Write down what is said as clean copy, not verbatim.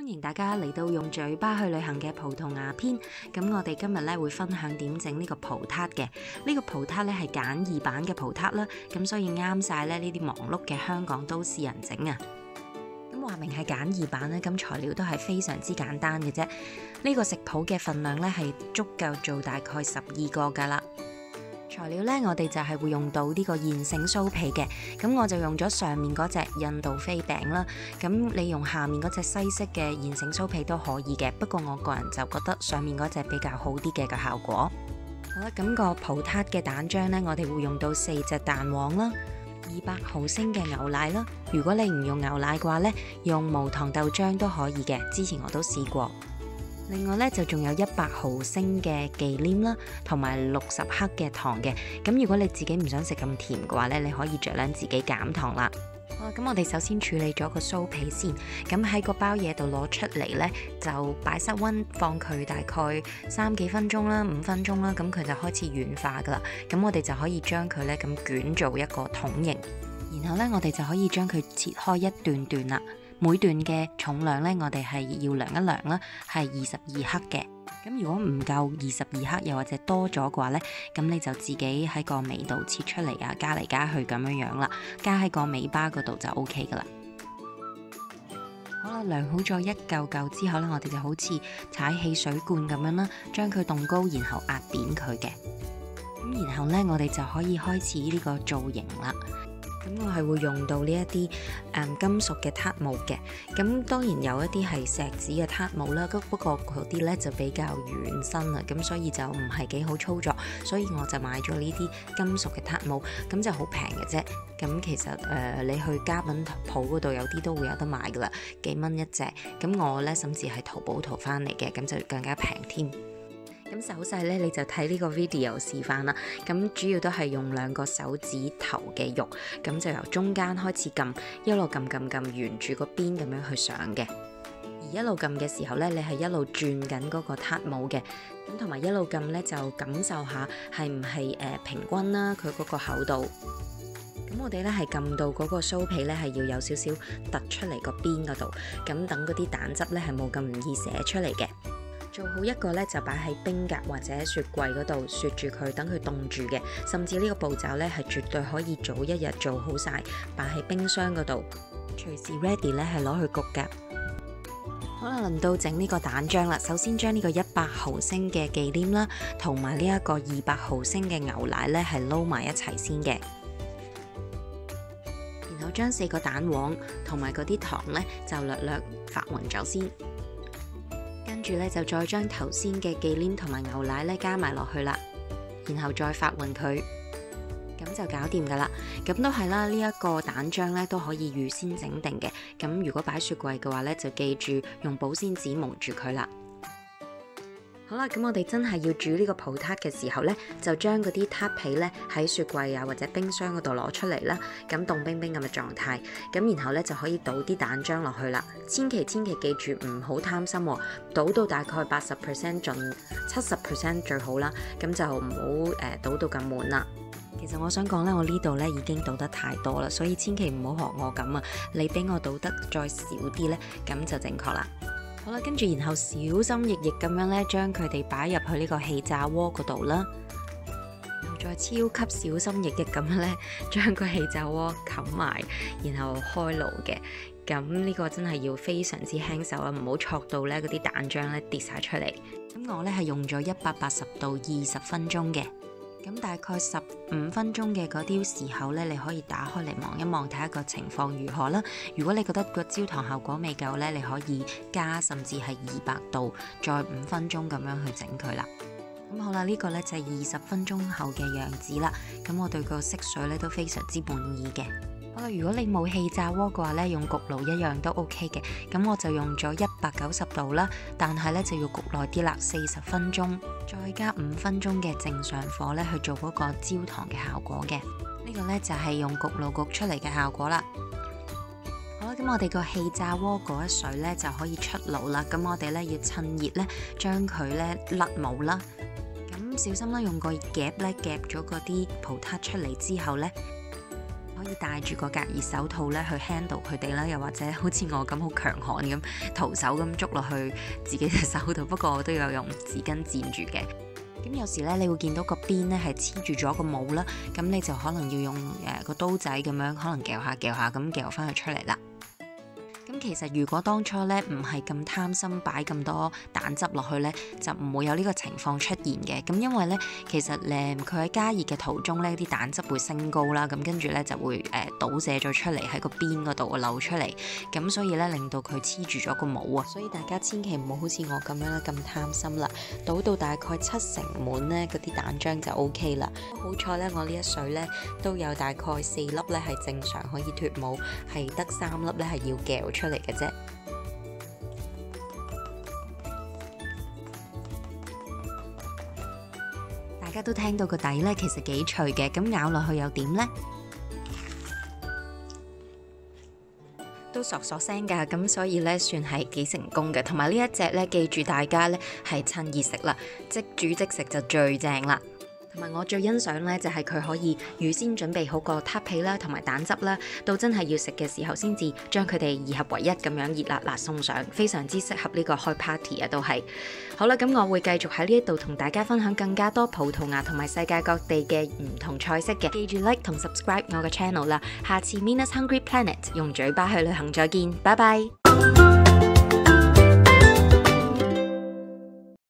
歡迎大家嚟到用嘴巴去旅行嘅葡萄牙篇。咁我哋今日咧會分享點整呢個葡撻嘅。呢個葡撻咧係簡易版嘅葡撻啦，咁所以啱晒咧呢啲忙碌嘅香港都市人整啊。咁話明係簡易版咧，咁材料都係非常之簡單嘅啫。呢個食譜嘅份量咧係足夠做大概12個噶啦。材料咧，我哋就係會用到呢個現成酥皮嘅，咁我就用咗上面嗰隻印度飛餅啦。咁你用下面嗰隻西式嘅現成酥皮都可以嘅，不過我個人就覺得上面嗰隻比較好啲嘅個效果。好啦，咁個葡撻嘅蛋漿呢，我哋會用到4隻蛋黃啦，200毫升嘅牛奶啦。如果你唔用牛奶嘅話呢，用無糖豆漿都可以嘅，之前我都試過。另外咧就仲有100毫升嘅忌廉啦，同埋60克嘅糖嘅。咁如果你自己唔想食咁甜嘅話咧，你可以酌量自己減糖啦。好啦，咁我哋首先處理咗個酥皮先。咁喺個包嘢度攞出嚟咧，就擺室溫放佢大概3幾分鐘啦，5分鐘啦，咁佢就開始軟化噶啦。咁我哋就可以將佢咧咁捲做一個筒形，然後咧我哋就可以將佢切開一段段啦。每段嘅重量咧，我哋係要量一量啦，係22克嘅。咁如果唔夠22克，又或者多咗嘅話咧，咁你就自己喺個尾度切出嚟啊，加嚟加去咁樣樣啦，加喺個尾巴嗰度就 OK 噶啦。好啦，量好咗一嚿嚿之後咧，我哋就好似踩汽水罐咁樣啦，將佢凍高，然後壓扁佢嘅。咁然後咧，我哋就可以開始呢個造型啦。咁我係會用到呢一啲金屬嘅撻模嘅，咁當然有一啲係石子嘅撻模啦，不過嗰啲咧就比較軟身啦，咁所以就唔係幾好操作，所以我就買咗呢啲金屬嘅撻模，咁就好平嘅啫。咁其實你去家品鋪嗰度有啲都會有得買噶啦，幾蚊一隻。咁我咧甚至係淘寶淘翻嚟嘅，咁就更加平添。咁手勢咧，你就睇呢個 video 示範啦。咁主要都係用2個手指頭嘅肉，咁就由中間開始撳，一路撳，沿住個邊咁樣去上嘅。而一路撳嘅時候咧，你係一路轉緊嗰個撻模嘅，咁同埋一路撳咧就感受下係唔係平均啦，佢嗰個厚度。咁我哋咧係撳到嗰個酥皮咧係要有少少突出嚟個邊嗰度，咁等嗰啲蛋汁咧係冇咁容易瀉出嚟嘅。做好一個咧就擺喺冰格或者雪櫃嗰度雪住佢，等佢凍住嘅。甚至呢個步驟咧係絕對可以早1日做好晒，擺喺冰箱嗰度，隨時 ready 咧係攞去焗㗎。好啦，輪到整呢個蛋漿啦。首先將呢個100毫升嘅忌廉啦，同埋呢一個200毫升嘅牛奶咧係撈埋一齊先嘅。然後將4個蛋黃同埋嗰啲糖咧就略發勻咗先。跟住咧就再將頭先嘅忌廉同埋牛奶咧加埋落去啦，然後再發勻佢，咁就搞掂噶啦。咁都係啦，呢一個蛋漿咧都可以預先整定嘅。咁如果擺雪櫃嘅話咧，就記住用保鮮紙蒙住佢啦。好啦，咁我哋真係要煮呢個葡撻嘅時候呢，就將嗰啲撻皮呢喺雪櫃啊或者冰箱嗰度攞出嚟啦，咁凍冰冰咁嘅狀態，咁然後呢就可以倒啲蛋漿落去啦。千祈記住唔好貪心喎，倒到大概80%盡70%最好啦，咁就唔好倒到咁滿啦。其實我想講呢，我呢度呢已經倒得太多啦，所以千祈唔好學我咁啊，你俾我倒得再少啲呢，咁就正確啦。好啦，跟住然後小心翼翼咁樣咧，將佢哋擺入去呢個氣炸鍋嗰度啦，然後再超級小心翼翼咁樣咧，將個氣炸鍋冚埋，然後開爐嘅。咁呢個真係要非常之輕手啦，唔好戳到咧嗰啲蛋漿咧跌晒出嚟。咁我咧係用咗180度20分鐘嘅。咁大概15分鐘嘅嗰啲時候咧，你可以打開嚟望一望，睇下個情況如何啦。如果你覺得個焦糖效果未夠咧，你可以加甚至係200度，再5分鐘咁樣去整佢啦。咁好啦，呢個咧就係20分鐘後嘅樣子啦。咁我對個色水咧都非常之滿意嘅。好啦，如果你冇氣炸鍋嘅話咧，用焗爐一樣都 OK 嘅。咁我就用咗190度啦，但係咧就要焗耐啲啦，40分鐘，再加5分鐘嘅正常火咧去做嗰個焦糖嘅效果嘅。呢個咧就係用焗爐焗出嚟嘅效果啦。好啦，咁我哋個氣炸鍋嗰一水咧就可以出爐啦。咁我哋咧要趁熱咧將佢咧甩模啦。咁小心啦，用個夾咧夾咗嗰啲葡撻出嚟之後咧。 可以戴住個隔熱手套咧去 handle 佢哋啦，又或者好似我咁好強悍咁徒手咁捉落去自己隻手度。不過我都有用紙巾墊住嘅。咁有時咧，你會見到個邊咧係黐住咗個帽啦，咁你就可能要用個刀仔咁樣，可能撬下咁撬翻佢出嚟啦。咁其實如果當初咧唔係咁貪心擺咁多蛋汁落去咧，就唔會有呢個情況出現嘅。咁因為咧，其實佢喺加熱嘅途中咧，啲蛋汁會升高啦，咁跟住咧就會倒瀉咗出嚟喺個邊嗰度漏出嚟，咁所以咧令到佢黐住咗個帽啊。所以大家千祈唔好好似我咁樣啦，咁貪心啦，倒到大概70%滿咧，嗰啲蛋漿就 OK 啦。好彩咧，我呢一水咧都有大概4粒咧係正常可以脫帽，係得3粒咧係要撬出嚟嘅啫。大家都聽到個底咧，其實幾脆嘅，咁咬落去又點呢？都索聲㗎，咁所以咧算係幾成功嘅。同埋呢一隻咧，記住大家咧係趁熱食啦，即煮即食就最正啦。同埋我最欣賞咧，就係佢可以預先準備好個撻皮啦，同埋蛋汁啦，到真係要食嘅時候先至將佢哋二合為一咁樣熱辣辣送上，非常之適合呢個開 party 啊，都係。好啦，咁我會繼續喺呢一度同大家分享更加多葡萄牙同埋世界各地嘅唔同菜式嘅，記住 like 同 subscribe 我嘅 channel 啦。下次 Mina's Hungry Planet 用嘴巴去旅行再見，拜拜。